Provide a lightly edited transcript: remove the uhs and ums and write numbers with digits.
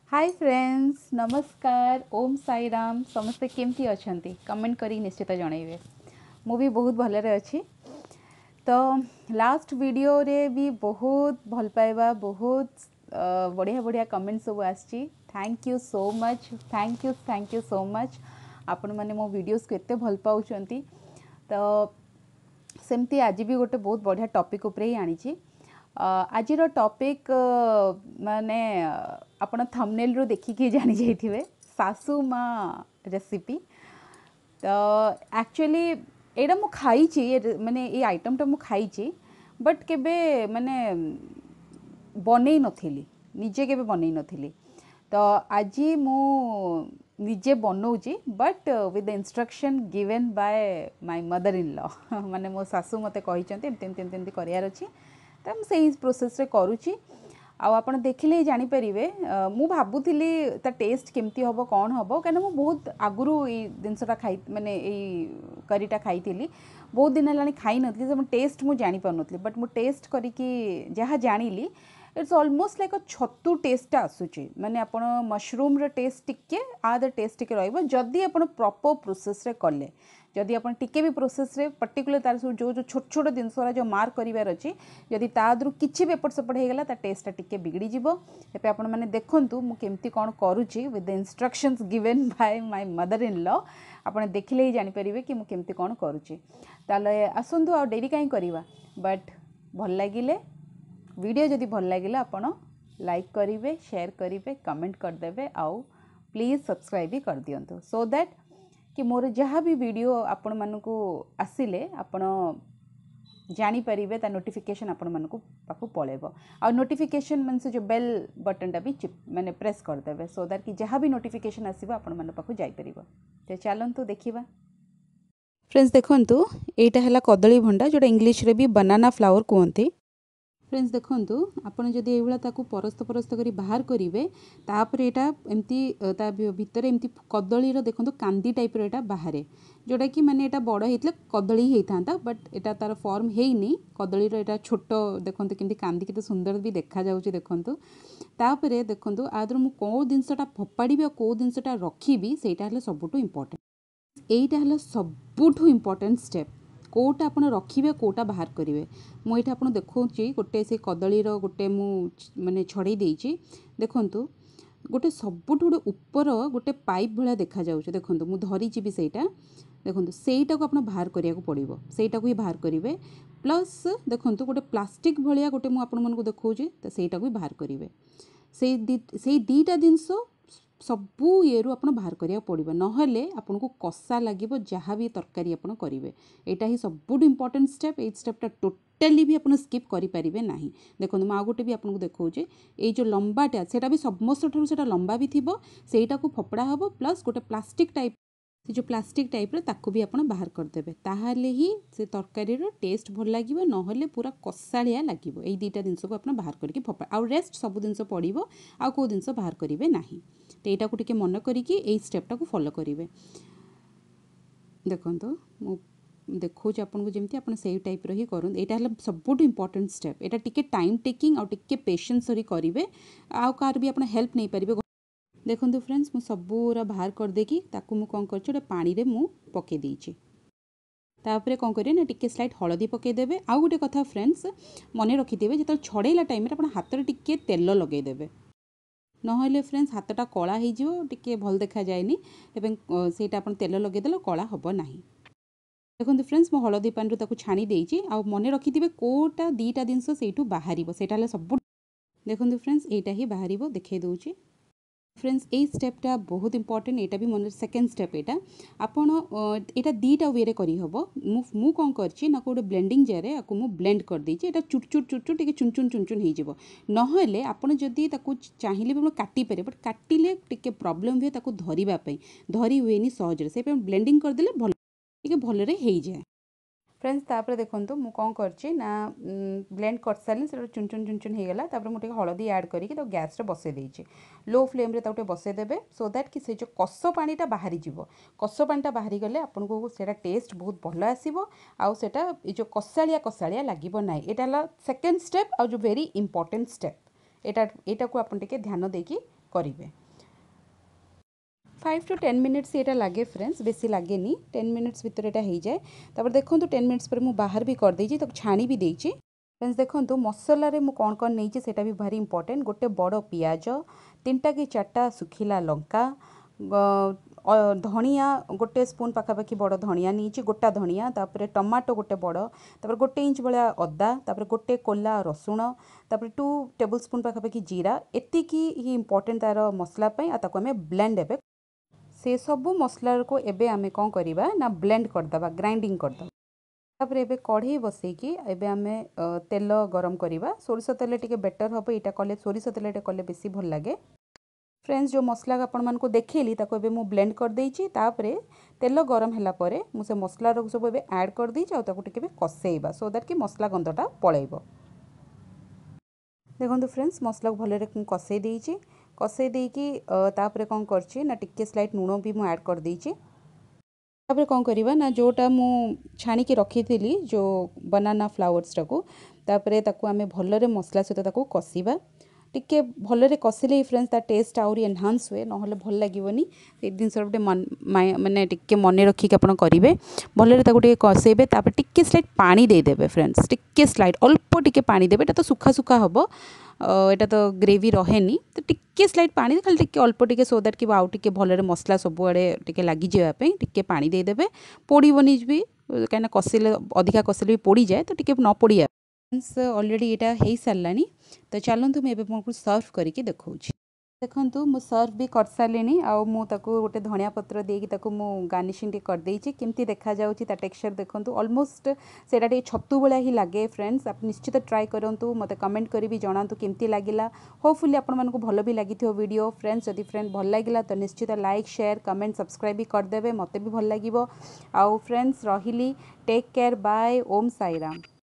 Hi friends नमस्कार ओम साई राम समस्ते केमती अछंती कमेंट करी निश्चित जनइबे मु भी बहुत भलरे अच्छी। तो लास्ट वीडियो रे भी बहुत भल पाइबा बहुत बढ़िया बढ़िया कमेंट सब आसी। Thank you so much thank you so much आपण माने मो वीडियोस को एते भल पाउछंती। तो सेमती आज भी गोटे बहुत बढ़िया टॉपिक ऊपर ही आनी। आज टॉपिक माने आपण थंबनेल रो देखिकी जानी जाइथिबे सासू माँ रेसिपी। तो एक्चुअली एटा मु खाई माने ये आइटमटा मु खाई बट केबे माने बनै नथिली निजे केबे बनै नथिली। तो आज मु निजे बनाऊँगी but with instruction given by my mother in law माने मो सासू मते कहिचंती एमती करियार अछि तो मुझे प्रोसेस रे करुच्ची। आपण देखिले जानी परिवे मु भाबुथिली ता टेस्ट केमती हबो कौन हबो कहीं मु बहुत आगुरु ये जिनसटा खाई माने करीटा खाई बहुत दिन है खाई नथली टेस्ट मु जानी पार नथली बट मु टेस्ट करिकी जहाँ जानिली इट्स ऑलमोस्ट लाइक अ छतु टेस्ट आसूची माने आपण मशरूम रे टेस्ट टिके आदर टेस्ट टिके रहइबो जदी आपण प्रॉपर प्रोसेस रे कले जदि आप टिके भी प्रोसेस रे पर्टिकुलर तार सब जो छोट छोट जिनस जो मार्क करिवार अछि जदि तादरु किछि भी एपट सेपट हो गला ता टेस्ट टिके बिगड़ी जिवो। एपे आपण माने देखंतु मु केमती कोन करूची with the instructions given by my mother in law आपण देखिले ही जानि परिबे कि मु केमती कोन करूची। ताले आसंतु आ डेरी काई करिवा बट भल लागिले वीडियो जदि भल लागिला आपण लाइक करिवे शेयर करिवे कमेंट कर देबे आउ प्लीज सब्सक्राइब भी कर दियंतु सो दैट कि मोर जहाँ भी वीडियो आपण मानकु आसिले आपण जानी परिबे ता नोटिफिकेशन आपण मानकु पाखु पळेबो आ नोटिफिकेशन मींस जो बेल बटन टा भी चिप माने प्रेस कर देबे सो दैट कि जहाँ भी नोटिफिकेशन आसीबो आपण मान पाखु जाई परिबो। ते चलंतु देखिबा फ्रेंड्स देखंतु एटा हला कदली भंडा जोटा इंग्लिश रे भी बनाना फ्लावर कहंती। फ्रेंड्स देखंतु आपण जदि एवला ताकू परस्त परस्त करी बाहर करिवे तापर एटा एमती ता भितर एमती कदली रो देखंतु कांदी टाइप रो एटा बाहरे जोटा कि माने एटा बड़ हेतले कदली हेइथांता बट एटा तार फॉर्म हेइनी कदली रो एटा छोटो देखंतु केमती कांदी केते सुंदर भी देखा जाउची देखंतु। तापरे देखंतु आदर मु को दिनसटा फपाडीबे को दिनसटा रखीबी सेटा हले सबुटु इंपोर्टेंट एटा हले सबुटु इंपोर्टेंट स्टेप कोटा आपण रखिबे कोटा बाहर करिवे। मु एटा आपण देखौची गोटे से कदली रो गोटे मु माने छड़े देइची देखंतु गोटे सबुठु गोटे ऊपर गोटे पाइप भला देखा जाउछ देखंतु मु धरी छी भी सेटा देखंतु सेटा को आपण बाहर करिया को पड़िबो सेटा को ही बाहर करिवे प्लस देखंतु गोटे प्लास्टिक भलिया गोटे मु आपण मन को देखौची त सेटा को भी बाहर करिवे से दीटा जिंस सबू ये आपण बाहर करिया पड़िबो नहले आपन को कसा लागिबो जहाँ भी तरकारी आपण करिवे एटा ही सबुठ इंपोर्टेंट स्टेप ए स्टेपटा टोटली भी आपन स्किप करि परिबे नाही। देखंतु मा गोटे भी आपन को देखौचे ए जो लंबाटा सेटा भी समस्त ठरु सेटा लंबा भी थिबो सेटा को फपड़ा हबो प्लस गोटे प्लास्टिक टाइप से जो प्लास्टिक टाइप रे ताकू भी आपण बाहर कर देबे ताहाले ही से तरकारी रो टेस्ट भल लागिबो नहले पूरा कसालिया लागिबो ए दीटा जिंस को आपण बाहर करके फपड़ा आ रेस्ट सब जिंस पड़िबो आ को जिंस बाहर करिवे नाही। तो यहाँ को टिके मन करी स्टेपटा को फॉलो करेंगे। देखो मु देखो आपको जमी आप टाइप ही करूँ यहाँ सबुठ इंपोर्टेंट स्टेप यहाँ टिके टाइम टेकिंग आउ टिके पेशेंस करेंगे आउ कार भी आप हेल्प नहीं पारे। देखो फ्रेंड्स मु सबूरा बाहर कर देकी ताकू मु कौन कर पानी रे मु पके देइछि तापरे कौन करें ना टिके स्लाइट हलदी पकईदेवे। आउ गोटे कथा फ्रेंड्स मन रखिथे जो छड़ेला टाइम आप हाथ में टिके तेल लगेदेवे नहले फ्रेंड्स हाथटा कला हो टिके भल देखा जाएनी एवं सेटा अपन तेल लगेदेले कला हबो नाही। देखो फ्रेंड्स मो हलदी पानी ताकू छाणी देइछि आ मन रखिथे कोटा दीटा जिनस सेठू बाहरिबो सेटा हले सब। देखो फ्रेंड्स एटा ही बाहरिबो देखे दउछि फ्रेंड्स ए स्टेपटा बहुत इंपोर्टेंट एटा भी मन सेकेंड स्टेप एटा आपण एटा दीटा वे रे करी हबो मु कोन करछि ना कोडे ब्लेंडिंग जार रे आकु मु ब्लेंड कर देछि एटा चुट चुट चुट चुट टिके चुन चुन चुन चुन हे जिवो नहले आपण जदी ताकू चाहिले भी काटी पारे बट काटिले टिके प्रॉब्लम हुए ताकू धरिबा पई धरी हुएनी सहज रे से पे ब्लेंडिंग कर देले भल टिके भल रे हेइ जाय। फ्रेंड्स तापर देखंतु मु कोन करछि ना ब्लेंड कर सारले से चुन चुन चुन चुन हे गला तापर मु टिके हळदी ऐड करिके तो गैस रे बसे देइछि लो फ्लेम रे ताउटे बसे देबे सो दैट कि से जो कस पानीटा बाहरी जिवो कस पानीटा बाहरी गले आपन को सेटा टेस्ट बहुत भलो आसीबो आउ सेटा ए जो कसालिया लागिबो नै एटा ला सेकंड स्टेप आ जो वेरी इंपोर्टेंट स्टेप एटा को आपन टिके ध्यान देकी करेंगे 5 to 10 मिनिट्स ये लगे फ्रेंड्स बेसी लगे 10 मिनिट्स भितर यहाँ हो जाए तापर देखो 10 मिनिट्स पर मुझे बाहर भी कर देछि छाणी भी देछि फ्रेंड्स देखो मसला रे मु कौन कौन नहीं सेटा भी भारी इंपोर्टेंट गोटे बड़ पियाज 3टा कि 4टा सुखिला लंका धनिया गोटे स्पून पाखापाखि बड़ धनिया नहीं गोटा धनिया तापर टमाटो गोटे बड़ तापर गोटे इंच भाया अदा तापर गोटे कोला रसुण तापर 2 टेबल स्पून पाखापाखि जीरा एतिकी ही इंपोर्टेंट तार मसला ताको आमे ब्लेंड एबे से सबू मसला को एबे आमे कौन करिबा ना ब्लेंड करदबा ग्राइंडिंग करदबा तापर एबे कढ़ई बसैकी एबे आमे तेल गरम करिबा सोरिष तेल टिके बेटर हबो एटा कले सोरिष तेल टे कले बेसी भल लागे फ्रेंड्स जो मसला आपण मानको देखैली ताको एबे मु ब्लेंड कर देइची तापरे तेल गरम हला परे मु से मसला रो सब एबे ऐड कर देइची आ ताको टिके बे कसेइबा सो दैट कि मसला गंधटा पळेइबो देखो फ्रेंड्स मसला को भले कसई देइची कसई देकी तापरे कौन करची ना टिके स्लाइट लूण भी मु ऐड कर देइची तापरे कौन करिबा ना जोटा मु छाणी के रखी थी जो बनाना फ्लावर्स टाको तापरे ताको आमे भल्ले रे मसला सहित ताको कसीबा टिके भल्ले कसिले फ्रेंड्स ता टेस्ट आउरी एनहांस हुए नहले भल लागिवनी ए जिनस गोटे माने टिके मन रखिक आपण करिवे भल्ले ताको टिके कसेबे तापर टिके स्लाइट पानी दे देबे फ्रेंड्स टिके स्लाइट अल्प टिके पानी देबे एटा तो सुखा सुखा हबो एटा तो ग्रेवी रहेनी तो टिके स्लाइट पानी खाली टिके अल्प टिके सो दैट कि आउ टिके भल्ले मसला सब आड़े टिके लागी जेबा पई टिके पानी दे देबे पोड़ीबनी भी कहीं कसिले अधिका कसिले भी पोड़ी जाए तो टिके न पोड़िया ऑलरेडी यहाँ हो सारानी तो चलतु मुझे सर्व करके देखा देखु मु सर्व भी कर सारे आउे गोटे धनिया पत्र देकी गार्निशिंग करदे केमती देखा जाऊँगी टेक्सचर देखूँ ऑलमोस्ट से छतु भाया ही लगे फ्रेंड्स आप निश्चित ट्राई करूँ मत कमेंट कर भी जनातु केमती लगिला होपफुली आपण भल भी लगी वीडियो फ्रेंड्स जदि फ्रेंड भल लगिला तो निश्चित लाइक शेयर कमेंट सब्सक्राइब भी करदे मत भी भल लगे आउ फ्रेंड्स रही take care bye Om Sai Ram.